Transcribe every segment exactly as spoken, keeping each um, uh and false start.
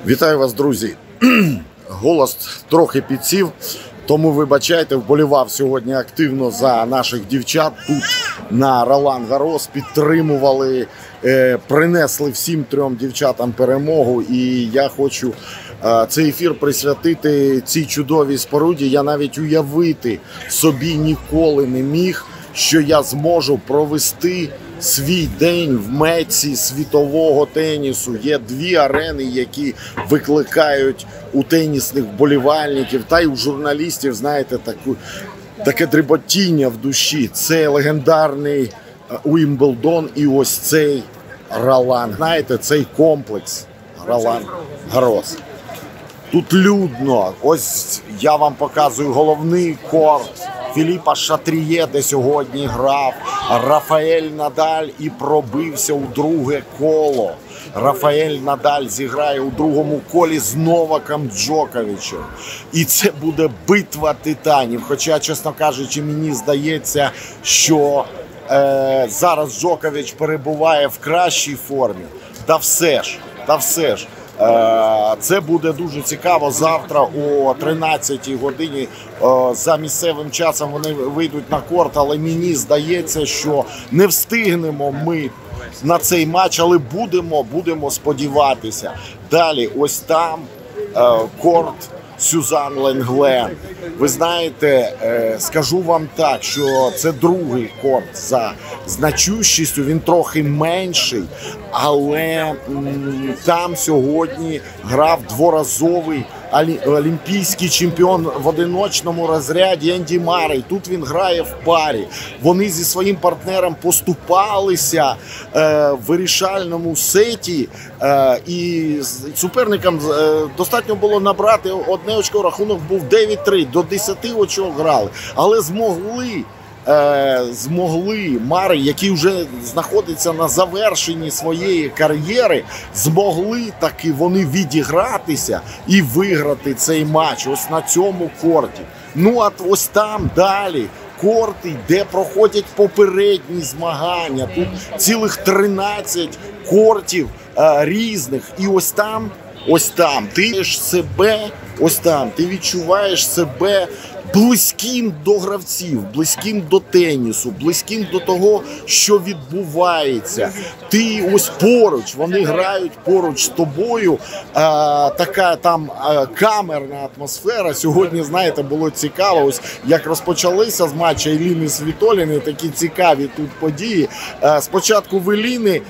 Вітаю вас, друзі. Голос трохи підсів, тому вибачайте, вболівав сьогодні активно за наших дівчат. Тут на Ролан Гарос підтримували, е, принесли всім трьом дівчатам перемогу. І я хочу е, цей ефір присвятити цій чудовій споруді. Я навіть уявити собі ніколи не міг, що я зможу провести свій день в Меці світового тенісу. Є дві арени, які викликають у тенісних вболівальників та й у журналістів, знаєте, таку, таке дріботіння в душі. Це легендарний Уімблдон і ось цей Ролан. Знаєте, цей комплекс Ролан Гарос. Тут людно. Ось я вам показую головний корт Філіпа Шатріє, де сьогодні грав Рафаель Надаль і пробився у друге коло. Рафаель Надаль зіграє у другому колі з Новаком Джоковичем. І це буде битва титанів. Хоча, чесно кажучи, мені здається, що е, зараз Джокович перебуває в кращій формі. Та все ж, та все ж. Це буде дуже цікаво. Завтра о тринадцятій годині за місцевим часом вони вийдуть на корт, але мені здається, що не встигнемо ми на цей матч, але будемо, будемо сподіватися. Далі ось там корт Сюзан Ленглен. Ви знаєте, скажу вам так, що це другий корт за значущістю, він трохи менший, але там сьогодні грав дворазовий олімпійський чемпіон в одиночному розряді Енді Марей. Тут він грає в парі. Вони зі своїм партнером поступалися е, в вирішальному сеті, е, і суперникам е, достатньо було набрати одне очко. Рахунок був дев'ять три, до десяти очок грали, але змогли Е, змогли Марей, який вже знаходиться на завершенні своєї кар'єри, змогли таки вони відігратися і виграти цей матч ось на цьому корті. Ну а ось там далі корти, де проходять попередні змагання. Тут цілих тринадцять кортів е, різних. І ось там, ось там ти себе, ось там ти відчуваєш себе близьким до гравців, близьким до тенісу, близьким до того, що відбувається. Ти ось поруч, вони грають поруч з тобою. А, така там а, камерна атмосфера. Сьогодні, знаєте, було цікаво, ось як розпочалися з матча Еліни Світоліни, такі цікаві тут події. А, спочатку в Еліни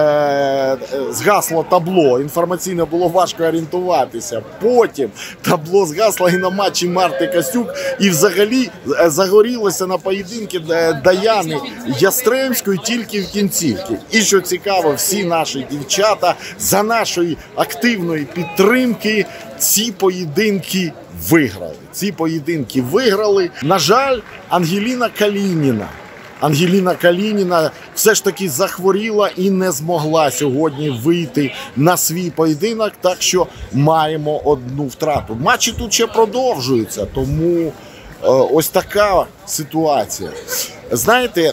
а, згасло табло, інформаційно було важко орієнтуватися. Потім табло згасло і на матчі Марти Костюк. І взагалі загорілося на поєдинки Даяни Ястремської тільки в кінцівці. І що цікаво, всі наші дівчата за нашої активної підтримки ці поєдинки виграли. Ці поєдинки виграли. На жаль, Ангеліна Калініна. Ангеліна Калініна все ж таки захворіла і не змогла сьогодні вийти на свій поєдинок, так що маємо одну втрату. Матчі тут ще продовжуються, тому е, ось така ситуація. Знаєте,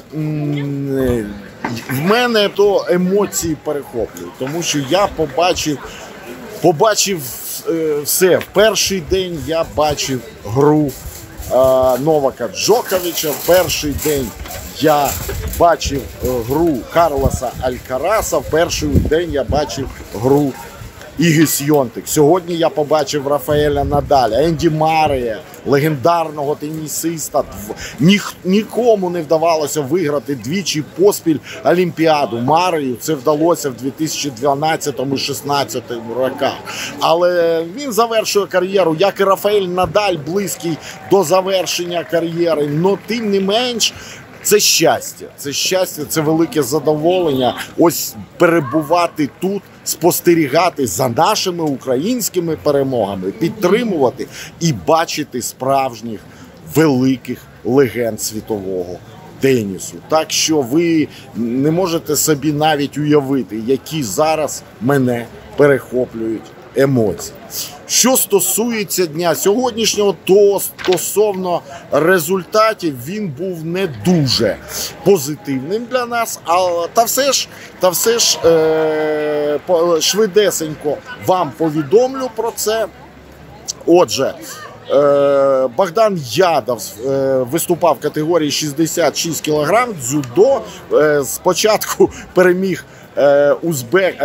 в мене то емоції перехоплюють, тому що я побачив, побачив е, все. В перший день я бачив гру е, Новака Джоковича, в перший день я бачив гру Карлоса Алькараса, в перший день я бачив гру Іги Сьонтик. Сьогодні я побачив Рафаеля Надаля, Енді Марея, легендарного тенісиста. Ніх, нікому не вдавалося виграти двічі поспіль Олімпіаду. Марею це вдалося в дві тисячі дванадцятому - дві тисячі шістнадцятому роках. Але він завершує кар'єру, як і Рафаель Надаль, близький до завершення кар'єри. Но тим не менш, це щастя, це щастя, це велике задоволення ось перебувати тут, спостерігати за нашими українськими перемогами, підтримувати і бачити справжніх великих легенд світового тенісу. Так що ви не можете собі навіть уявити, які зараз мене перехоплюють емоцій. Що стосується дня сьогоднішнього, то стосовно результатів він був не дуже позитивним для нас, але та все ж, та все ж е, швидесенько вам повідомлю про це. Отже, е, Богдан Ядов е, виступав в категорії шістдесят шість кілограм дзюдо. Е, спочатку переміг Е, Узбек,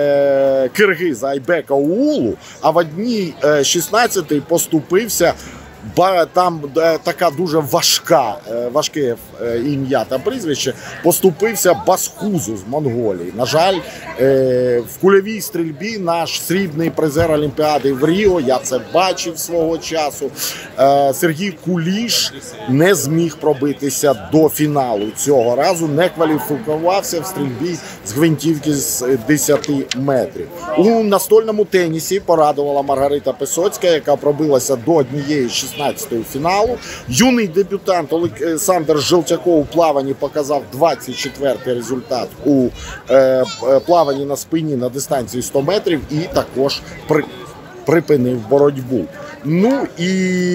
е, киргиза Айбека Уулу, а в одній е, шістнадцятій поступився, ба, там е, така дуже важка, е, важке е, ім'я та прізвище, поступився Басхузу з Монголії. На жаль, е, в кульовій стрільбі наш срібний призер Олімпіади в Ріо, я це бачив свого часу, е, Сергій Куліш не зміг пробитися до фіналу цього разу, не кваліфікувався в стрільбі з гвинтівки з десяти метрів. У настольному тенісі порадувала Маргарита Песоцька, яка пробилася до однієї шістнадцятої фіналу. Юний дебютант Олександр Желтяков у плаванні показав двадцять четвертий результат у е, плаванні на спині на дистанції сто метрів і також при, припинив боротьбу. Ну і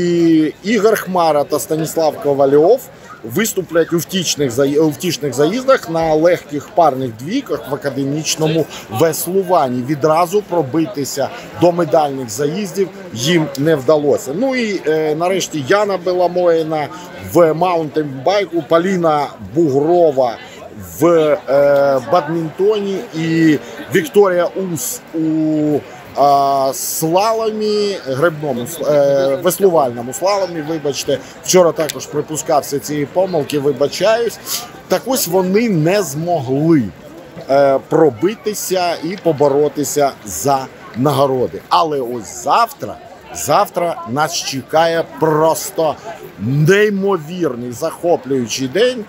Ігор Хмара та Станіслав Ковальов виступлять у втічних, у втічних заїздах на легких парних двійках в академічному веслуванні. Відразу пробитися до медальних заїздів їм не вдалося. Ну і е, нарешті Яна Беломоїна в маунтенбайку, Поліна Бугрова в е, бадмінтоні і Вікторія Ус у А, слаломі, грибному, е, веслувальному слаломі, вибачте, вчора також припускався цієї помилки, вибачаюсь. Так ось вони не змогли е, пробитися і поборотися за нагороди. Але ось завтра, завтра нас чекає просто неймовірний, захоплюючий день.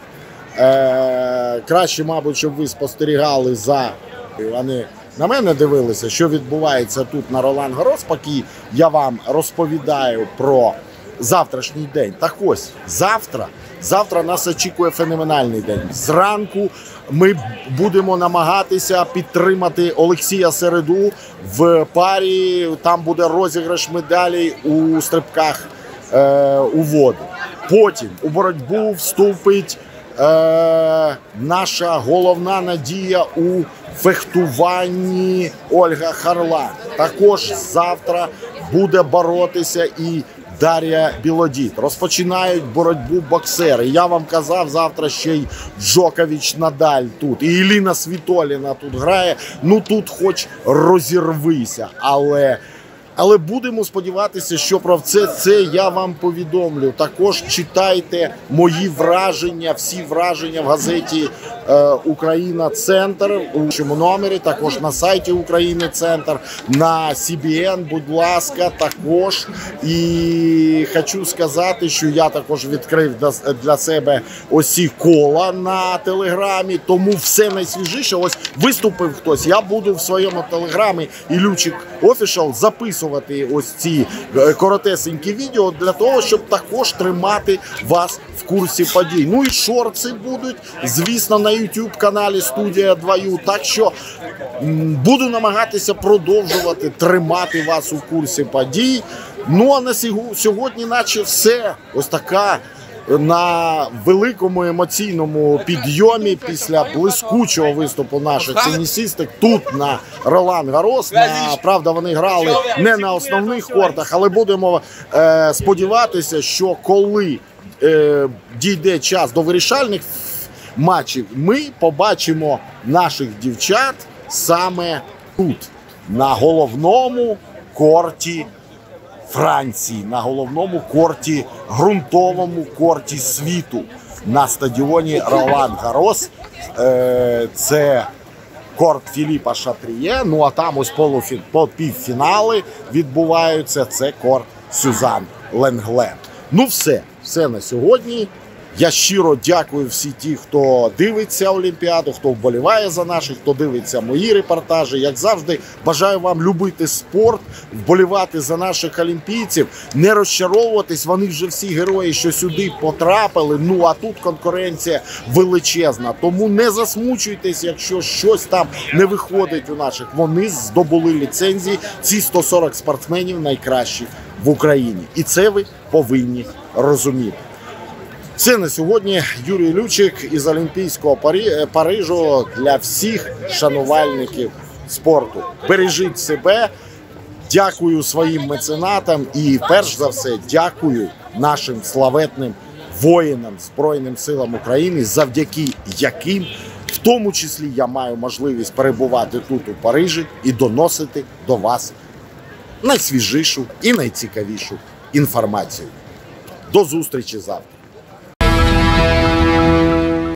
Е, краще, мабуть, щоб ви спостерігали за... Вони на мене дивилися, що відбувається тут на Ролан Гарос, поки я вам розповідаю про завтрашній день. Так ось, завтра, завтра нас очікує феноменальний день. Зранку ми будемо намагатися підтримати Олексія Середу в парі, там буде розіграш медалей у стрибках е, у воду. Потім у боротьбу вступить е, наша головна надія у фехтуванні Ольга Харлан. Також завтра буде боротися і Дар'я Білодід. Розпочинають боротьбу боксери. Я вам казав, завтра ще й Джокович Надаль тут. І Іліна Світоліна тут грає. Ну тут хоч розірвися. Але... Але будемо сподіватися, що про це, це я вам повідомлю. Також читайте мої враження, всі враження в газеті е, «Україна Центр» у цьому номері, також на сайті «Україна Центр», на Сі Бі Ен, будь ласка, також. І хочу сказати, що я також відкрив для себе осі кола на Телеграмі, тому все найсвіжіше. Ось виступив хтось, я буду в своєму Телеграмі Ілючик Офішал записувати ось ці коротесенькі відео для того, щоб також тримати вас в курсі подій. Ну і шорти будуть, звісно, на ютуб-каналі Студія два ю. Так що буду намагатися продовжувати тримати вас у курсі подій. Ну а на сьогодні наче все. Ось така на великому емоційному підйомі після блискучого виступу наших тенісисток тут на Ролан Гарос. На, правда, вони грали не на основних кортах, але будемо е, сподіватися, що коли е, дійде час до вирішальних матчів, ми побачимо наших дівчат саме тут, на головному корті Франції, на головному корті, ґрунтовому корті світу, на стадіоні Ролан Гарос. Це корт Філіпа Шатріє, ну а там ось полуфі... півфінали відбуваються, це корт Сюзан Ленглен. Ну все, все на сьогодні. Я щиро дякую всі ті, хто дивиться Олімпіаду, хто вболіває за наших, хто дивиться мої репортажі. Як завжди, бажаю вам любити спорт, вболівати за наших олімпійців, не розчаровуватись. Вони вже всі герої, що сюди потрапили. Ну, а тут конкуренція величезна. Тому не засмучуйтесь, якщо щось там не виходить у наших. Вони здобули ліцензії. Ці сто сорок спортсменів найкращих в Україні. І це ви повинні розуміти. Це на сьогодні. Юрій Лючик із Олімпійського Парижу для всіх шанувальників спорту. Бережіть себе, дякую своїм меценатам і, перш за все, дякую нашим славетним воїнам Збройним силам України, завдяки яким, в тому числі, я маю можливість перебувати тут у Парижі і доносити до вас найсвіжішу і найцікавішу інформацію. До зустрічі завтра.